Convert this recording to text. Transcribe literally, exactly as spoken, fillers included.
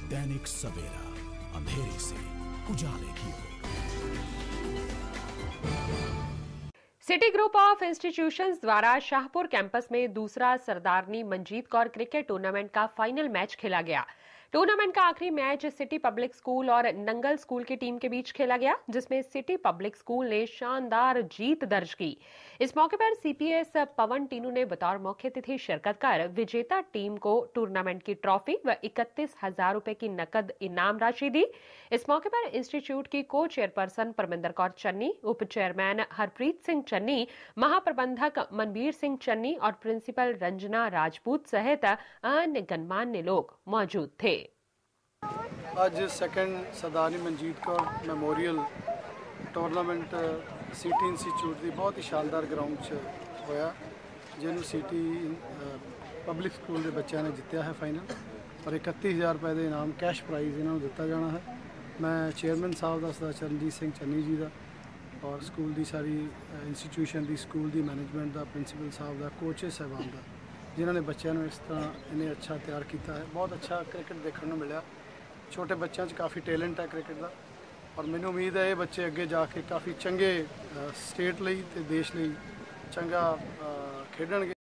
दैनिक सवेरा, अंधेरे से उजाले की ओर। सिटी ग्रुप ऑफ इंस्टीट्यूशंस द्वारा शाहपुर कैंपस में दूसरा सरदारनी मंजीत कौर क्रिकेट टूर्नामेंट का फाइनल मैच खेला गया। टूर्नामेंट का आखिरी मैच सिटी पब्लिक स्कूल और नंगल स्कूल की टीम के बीच खेला गया, जिसमें सिटी पब्लिक स्कूल ने शानदार जीत दर्ज की। इस मौके पर सीपीएस पवन टीनू ने बतौर मुख्य अतिथि शिरकत कर विजेता टीम को टूर्नामेंट की ट्रॉफी व इकतीस हजार रुपए की नकद इनाम राशि दी। इस मौके पर इंस्टीट्यूट की को चेयरपर्सन परमिंदर कौर चन्नी, उप चेयरमैन हरप्रीत सिंह चन्नी, महाप्रबंधक मनबीर सिंह चन्नी और प्रिंसिपल रंजना राजपूत सहित अन्य गणमान्य लोग मौजूद थे। ਅੱਜ second Sardarni Manjit Kaur memorial tournament city institute ਦੀ ਬਹੁਤ ਹੀ ਸ਼ਾਨਦਾਰ ਗਰਾਊਂਡ 'ਚ ਹੋਇਆ, ਜਿਹਨੂੰ ਸਿਟੀ ਪਬਲਿਕ ਸਕੂਲ ਦੇ ਬੱਚਿਆਂ ਨੇ ਜਿੱਤਿਆ ਹੈ ਫਾਈਨਲ ਔਰ ਇਕੱਤੀ ਹਜ਼ਾਰ ਰੁਪਏ ਦੇ ਇਨਾਮ ਕੈਸ਼ ਪ੍ਰਾਈਜ਼ ਇਹਨਾਂ ਨੂੰ ਦਿੱਤਾ ਜਾਣਾ ਹੈ। ਮੈਂ ਚੇਅਰਮੈਨ ਸਾਹਿਬ ਦਾ ਸਰਦਾਰ ਚਰਨਜੀਤ ਸਿੰਘ ਚੰਨੀ ਜੀ ਦਾ ਔਰ ਸਕੂਲ ਦੀ ਸਾਰੀ ਇੰਸਟੀਟਿਊਸ਼ਨ ਦੀ ਸਕੂਲ ਦੀ ਮੈਨੇਜਮੈਂਟ ਦਾ, ਪ੍ਰਿੰਸੀਪਲ ਸਾਹਿਬ ਦਾ, ਕੋਚਿਸ ਸਾਹਿਬਾਨ ਦਾ, ਜਿਨ੍ਹਾਂ ਨੇ ਬੱਚਿਆਂ ਨੂੰ ਇਸ ਤਰ੍ਹਾਂ ਇਹਨੇ ਅੱਛਾ ਤਿਆਰ ਕੀਤਾ ਹੈ। ਬਹੁਤ ਅੱਛਾ ਕ੍ਰਿਕਟ ਦੇਖਣ ਨੂੰ ਮਿਲਿਆ। छोटे बच्चों काफ़ी टैलेंट है क्रिकेट का और मैनू उम्मीद है ये बच्चे अगे जाके काफ़ी चंगे स्टेट लिए ते देश लिए चंगा खेडणगे।